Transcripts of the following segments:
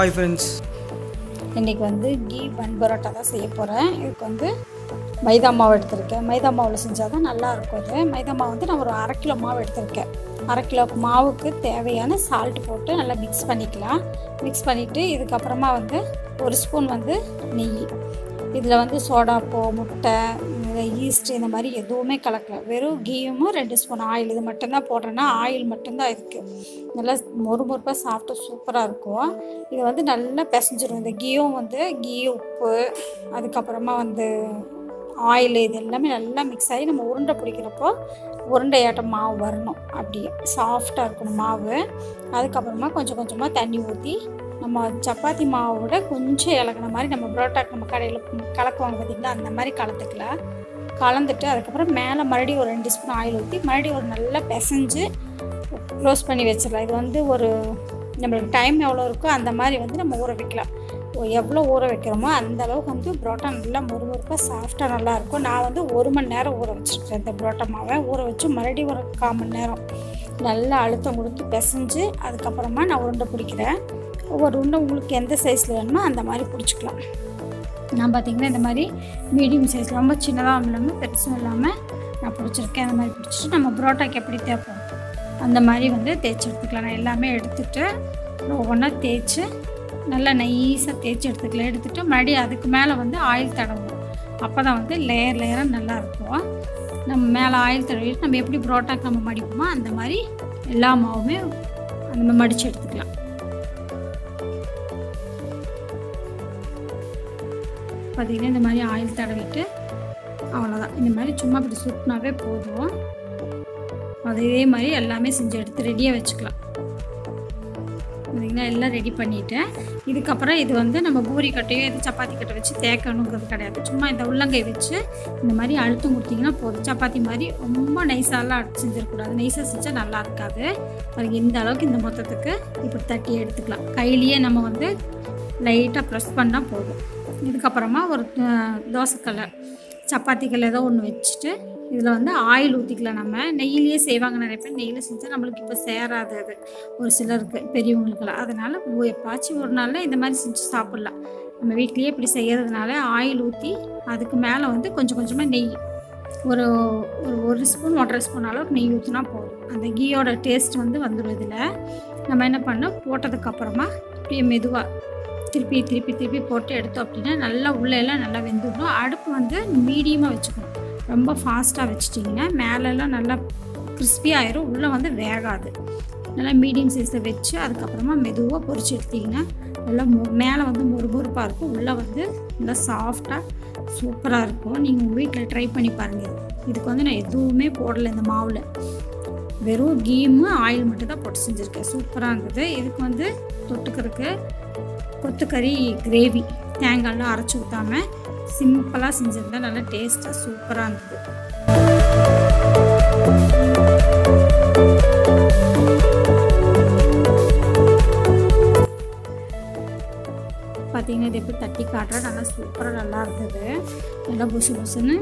Hi friends. இன்றைக்கி வந்து key பன் பரோட்டா தான் செய்ய போகிறேன். இதுக்கு வந்து மைதா மாவு எடுத்திருக்கேன். மைதா மாவில் செஞ்சால் தான் நல்லாயிருக்கும். அது மைதா மாவு வந்து நான் ஒரு 1/2 கிலோ மாவு எடுத்திருக்கேன். 1/2 கிலோ மாவுக்கு தேவையான சால்ட் போட்டு நல்லா மிக்ஸ் பண்ணிக்கலாம். மிக்ஸ் பண்ணிவிட்டு இதுக்கப்புறமா வந்து 1 ஸ்பூன் வந்து நெய், இதில் வந்து சோடாப்போ, முட்டை, ஈஸ்ட் இந்த மாதிரி எதுவுமே கலக்கல. வெறும் கீயும் 2 ஸ்பூன் ஆயில், இது மட்டும்தான் போடுறேன்னா ஆயில் மட்டும்தான் இருக்குது. நல்லா மொறுமொறுப்பாக சாப்பிட்டு சூப்பராக இருக்கும். இது வந்து நல்லா பிசைஞ்சிடும். இந்த கீயும் வந்து கீ, உப்பு, அதுக்கப்புறமா வந்து ஆயில், இது எல்லாமே நல்லா மிக்ஸ் ஆகி நம்ம உருண்டை பிடிக்கிறப்போ உருண்டையாட்டம் மாவு வரணும். அப்படியே சாஃப்டாக இருக்கணும் மாவு. அதுக்கப்புறமா கொஞ்சம் கொஞ்சமாக தண்ணி ஊற்றி நம்ம சப்பாத்தி மாவோட கொஞ்சம் இலகுன மாதிரி நம்ம பரோட்டாக்கு நம்ம கடையில் கலக்குவாங்க பார்த்திங்களா, அந்த மாதிரி கலந்துக்கலாம். கலந்துட்டு அதுக்கப்புறம் மேலே மறுபடியும் ஒரு 2 ஸ்பூன் ஆயில் ஊற்றி மறுபடியும் ஒரு நல்லா பிசைஞ்சு க்ளோஸ் பண்ணி வச்சிடலாம். இது வந்து ஒரு நம்மளுக்கு டைம் எவ்வளோ இருக்கோ அந்த மாதிரி வந்து நம்ம ஊற வைக்கலாம். எவ்வளோ ஊற வைக்கிறோமோ அந்த அளவுக்கு வந்து பரோட்டா நல்லா மொறுமொறுப்பாக சாஃப்டாக நல்லாயிருக்கும். நான் வந்து 1 மணி நேரம் ஊற வச்சுருக்கேன். இந்த பரோட்டா மாவை ஊற வச்சு மறுபடியும் ஒரு 1/4 மணி நேரம் நல்லா அழுத்தம் கொடுத்து பிசைஞ்சு அதுக்கப்புறமா நான் உருண்டை பிடிக்கிறேன். ஒவ்வொரு உருண்டை உங்களுக்கு எந்த சைஸில் வேணுமோ அந்த மாதிரி பிடிச்சிக்கலாம். நான் பார்த்திங்கன்னா இந்த மாதிரி மீடியம் சைஸ், ரொம்ப சின்னதாக இல்லாமல் பெருசும் இல்லாமல் நான் பிடிச்சிருக்கேன். அந்த மாதிரி பிடிச்சிட்டு நம்ம பரோட்டாக்கு எப்படி தேய்ப்போம் அந்த மாதிரி வந்து தேய்ச்சி எடுத்துக்கலாம். நான் எல்லாமே எடுத்துகிட்டு ஒவ்வொன்றா தேய்ச்சி நல்லா நைஸாக தேய்ச்சி எடுத்துக்கலாம். எடுத்துகிட்டு மறுபடியும் அதுக்கு மேலே வந்து ஆயில் தடவும். அப்போ தான் வந்து லேயர் லேயராக நல்லாயிருக்கும். நம்ம மேலே ஆயில் தடவிட்டு நம்ம எப்படி பரோட்டாக்கு நம்ம மடிப்போமோ அந்த மாதிரி எல்லா மாவுமே அந்த மாதிரி மடித்து எடுத்துக்கலாம். பார்த்திங்கன்னா இந்த மாதிரி ஆயில் தடவிட்டு அவ்வளோதான். இந்த மாதிரி சும்மா இப்படி சுட்டினாவே போதும். அதே மாதிரி எல்லாமே செஞ்சு எடுத்து ரெடியாக வச்சுக்கலாம். பார்த்திங்கன்னா எல்லாம் ரெடி பண்ணிவிட்டேன். இதுக்கப்புறம் இது வந்து நம்ம பூரி கட்டையோ எது சப்பாத்தி கட்டை வச்சு தேய்க்கணுங்கிறது கிடையாது. சும்மா இந்த உள்ளங்கை வச்சு இந்த மாதிரி அழுத்தம் கொடுத்திங்கன்னா போதும். சப்பாத்தி மாதிரி ரொம்ப நைஸாலாம் செஞ்சிடக்கூடாது. நைஸாக செஞ்சால் நல்லா இருக்காது. அதுக்கு இந்த அளவுக்கு இந்த மொத்தத்துக்கு இப்படி தட்டி எடுத்துக்கலாம். கையிலேயே நம்ம வந்து லைட்டாக ப்ரெஸ் பண்ணால் போதும். இதுக்கப்புறமா ஒரு தோசைக்கல்லை, சப்பாத்திக்கல் ஏதோ ஒன்று வச்சுட்டு இதில் வந்து ஆயில் ஊற்றிக்கலாம். நம்ம நெய்யிலேயே செய்வாங்க நிறைய பேர். நெய்யில் செஞ்சால் நம்மளுக்கு இப்போ சேராது அது ஒரு சிலருக்கு, பெரியவங்களுக்கெல்லாம். அதனால் எப்பாச்சும் ஒரு நாளில் இந்த மாதிரி செஞ்சு சாப்பிட்லாம். நம்ம வீட்லேயே இப்படி செய்கிறதுனால ஆயில் ஊற்றி அதுக்கு மேலே வந்து கொஞ்சம் கொஞ்சமாக நெய், ஒரு 1 ஸ்பூன் 1/2 ஸ்பூன் அளவுக்கு நெய் ஊற்றினா போதும். அந்த கீயோட டேஸ்ட் வந்து வந்துடும். இதில் நம்ம என்ன பண்ணோம், போட்டதுக்கப்புறமா இப்படியே மெதுவாக திருப்பி திருப்பி திருப்பி போட்டு எடுத்தோம் அப்படின்னா நல்லா உள்ளெல்லாம் நல்லா வெந்துடணும். அடுப்பு வந்து மீடியமாக வச்சுக்கணும். ரொம்ப ஃபாஸ்ட்டாக வச்சிட்டிங்கன்னா மேலெல்லாம் நல்லா கிறிஸ்பி ஆயிரும், உள்ளே வந்து வேகாது. நல்லா மீடியம் சைஸில் வச்சு அதுக்கப்புறமா மெதுவாக பொரிச்சு எடுத்திங்கன்னா நல்லா மேலே வந்து மொறுமொறுப்பாக இருக்கும், உள்ளே வந்து நல்லா சாஃப்டாக சூப்பராக இருக்கும். நீங்கள் உங்கள் வீட்டில் ட்ரை பண்ணி பாருங்கள். இதுக்கு வந்து நான் எதுவுமே போடலை இந்த மாவில், வெறும் கீமு ஆயில் மட்டும் தான் போட்டு செஞ்சுருக்கேன். சூப்பராக இருந்தது. இதுக்கு வந்து தொட்டுக்கிறதுக்கு கொத்துக்கறி கிரேவி, தேங்காயெலாம் அரைச்சி ஊற்றாமல் சிம்பிளாக செஞ்சுருந்தா நல்லா டேஸ்ட்டாக சூப்பராக இருந்தது. பார்த்திங்கன்னா இது எப்படி தட்டி காட்டுறேன், நல்லா சூப்பராக நல்லா இருந்தது. நல்லா புசு புசுன்னு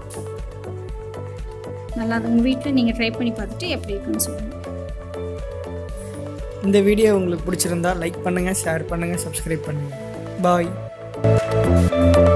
நல்லா. உங்கள் வீட்டில் நீங்கள் ட்ரை பண்ணி பார்த்துட்டு எப்படி இருக்குன்னு சொல்லுங்கள். இந்த வீடியோ உங்களுக்கு பிடிச்சிருந்தா லைக் பண்ணுங்கள், ஷேர் பண்ணுங்கள், சப்ஸ்கிரைப் பண்ணுங்கள். பாய்.